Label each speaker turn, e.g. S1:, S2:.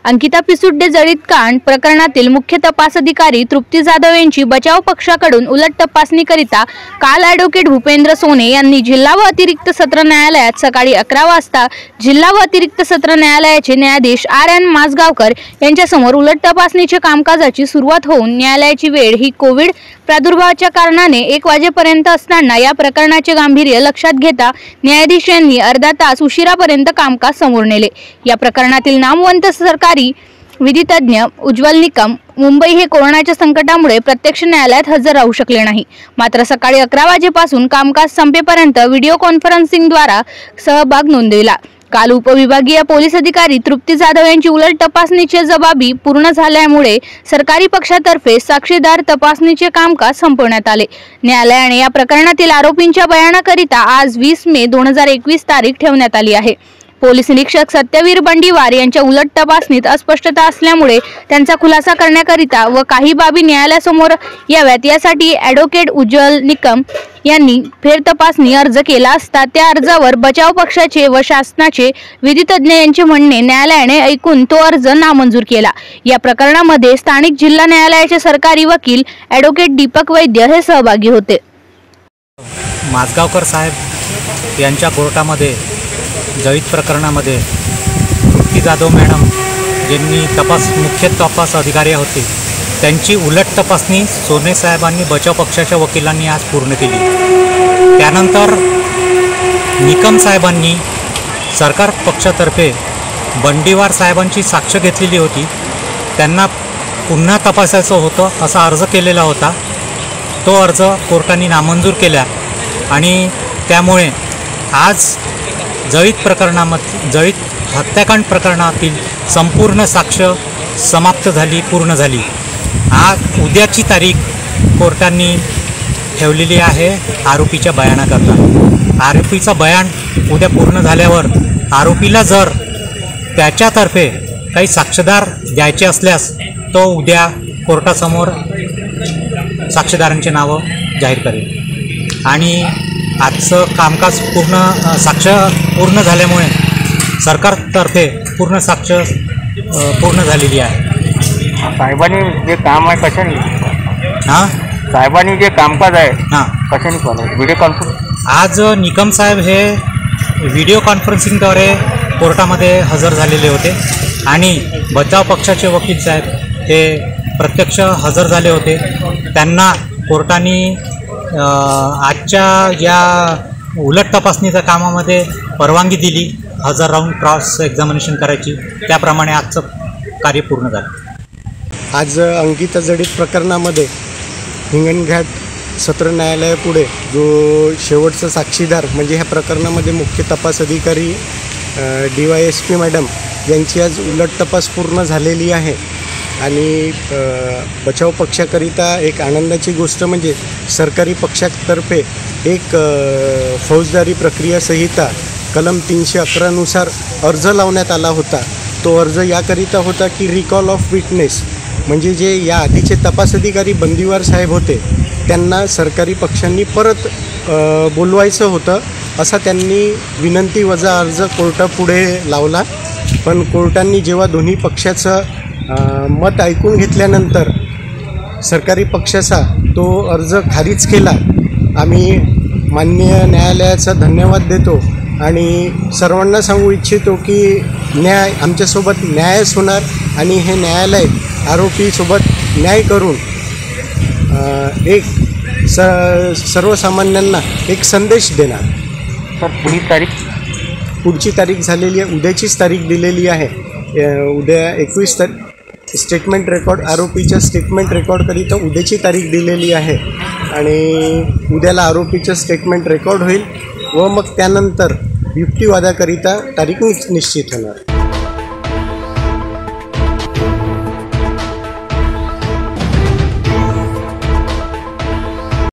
S1: अंकिता पिसुड्डे जळीत कांड प्रकरणातील मुख्य तपास अधिकारी तृप्ती जाधव यांची बचाव पक्षाकडून उलट तपासणीकरिता काल ॲडव्होकेट भूपेंद्र सोने यांनी जिल्हा व अतिरिक्त सत्र न्यायालयात सकाळी 11 वाजता जिल्हा व अतिरिक्त सत्र न्यायालयाचे न्यायाधीश RN माजगावकर यांच्यासमोर उलट तपासणीच्या कामकाजाची सुरुवात होऊन न्यायालयाची वेळ ही कोविड प्रादुर्भावाच्या कारणाने 1 वाजेपर्यंत असताना या प्रकरणाचे गांभीर्य लक्षात घेता न्यायाधीश यांनी अर्धा तास उशिरापर्यंत कामकाज समोर नेले। या प्रकरणातील नामवंत सरकारी विधितज्ञ उज्ज्वल निकम मुंबई हे कोरोनाच्या संकटामुळे प्रत्यक्ष न्यायालयात हजर राहू शकले नाही। मात्र सकाळी 11 वाजेपासून कामकाज संपेपर्यंत व्हिडिओ कॉन्फरन्सिंगद्वारा सहभाग नोंदविला। काल उपविभागीय पोलीस अधिकारी तृप्ती जाधव यांची उलट तपासणीची जबाबी पूर्ण झाल्यामुळे सरकारी पक्षातर्फे साक्षीदार तपासणीचे कामकाज संपवण्यात आले। न्यायालयाने या प्रकरणातील आरोपींच्या बयानाकरिता आज 20 मे 2021 तारीख ठेवण्यात आली आहे। पोलीस निरीक्षक सत्यवीर बंडीवार यांच्या उलट तपासणीत अस्पष्टता असल्यामुळे त्यांचा खुलासा करण्याकरिता व काही बाबी न्यायालयासमोर याव्यात यासाठी ॲडव्होकेट उज्ज्वल निकम यांनी फेरतपासणी अर्ज केला असता त्या अर्जावर बचाव पक्षाचे व शासनाचे विधितज्ञ यांचे म्हणणे न्यायालयाने ऐकून तो अर्ज नामंजूर केला। या प्रकरणामध्ये स्थानिक जिल्हा न्यायालयाचे सरकारी वकील ॲडव्होकेट दीपक वैद्य हे सहभागी होते।
S2: माजगावकर साहेब यांच्या कोर्टामध्ये जळीत प्रकरणामध्ये तृप्ती जाधव मॅडम ज्यांनी मुख्य तपास अधिकारी होते त्यांची उलट तपासणी सोने साहेबांनी बचाव पक्षाच्या वकिलांनी आज पूर्ण केली। त्यानंतर निकम साहेबांनी सरकार पक्षातर्फे बंडीवार साहेबांची साक्ष घेतलेली होती, त्यांना पुन्हा तपासायचं होतं असा अर्ज केलेला होता। तो अर्ज कोर्टाने नामंजूर केला आणि त्यामुळे आज जळीत हत्याकांड प्रकरणातील संपूर्ण साक्ष समाप्त झाली, पूर्ण झाली। आज उद्याची तारीख कोर्टाने ठेवलेली आहे आरोपीच्या बयानाकरता। आरोपीचं बयान उद्या पूर्ण झाल्यावर आरोपीला जर त्याच्यातर्फे काही साक्षीदार द्यायचे असल्यास तो उद्या कोर्टासमोर साक्षीदारांची नावं जाहीर करेल आणि आजचं कामकाज साक्ष पूर्ण झाल्यामुळे सरकारतर्फे पूर्ण साक्ष पूर्ण झालेली आहे।
S3: साहेबांनी जे काम आहे कशाने साहेबांनी जे कामकाज आहे कशाने केलं? Video conference.
S2: आज निकम साहेब हे व्हिडिओ कॉन्फरन्सिंगद्वारे कोर्टामध्ये हजर झालेले होते आणि बचाव पक्षाचे वकील साहेब हे प्रत्यक्ष हजर झाले होते। त्यांना कोर्टाने आजच्या या उलट तपासणीच्या कामामध्ये परवानगी दिली, हजर राहून क्रॉस एक्झामिनेशन करायची। त्याप्रमाणे आजचं कार्य पूर्ण झालं।
S4: आज अंकिता जळीत प्रकरणामध्ये हिंगणघाट सत्र न्यायालयापुढे जो शेवटचा साक्षीदार म्हणजे ह्या प्रकरणामध्ये मुख्य तपास अधिकारी DYSP मॅडम यांची आज उलट तपास पूर्ण झालेली आहे आणि बचाव पक्षाकरिता एक आनंदाची गोष्ट म्हणजे सरकारी पक्षातर्फे एक फौजदारी प्रक्रिया संहिता कलम 311 नुसार अर्ज लावण्यात आला होता। तो अर्ज याकरिता होता की रिकॉल ऑफ विटनेस म्हणजे जे या आधीचे तपास अधिकारी बंडीवार साहेब होते त्यांना सरकारी पक्षांनी परत बोलवायचं होतं असा त्यांनी विनंती वजा अर्ज कोर्टापुढे लावला। पण कोर्टांनी जेव्हा दोन्ही पक्षाचं मत ऐकून घेतल्यानंतर सरकारी पक्षाचा तो अर्ज खारिज केला। आम्ही माननीय न्यायालयाचा धन्यवाद देतो आणि सर्वांना सांगू इच्छितो की आमच्यासोबत न्यायच होणार आणि हे न्यायालय आरोपीसोबत न्याय करून एक सर्वसामान्यांना एक संदेश देणार।
S3: तर
S4: पुढची तारीख झालेली आहे, उद्याचीच तारीख दिलेली आहे। उद्या 21 तारीख स्टेटमेंट रेकॉर्ड आरोपीच्या स्टेटमेंट रेकॉर्डकरिता उद्याची तारीख दिलेली आहे आणि उद्याला आरोपीचं स्टेटमेंट रेकॉर्ड होईल व मग त्यानंतर युक्तिवादाकरिता तारीख निश्चित होणार।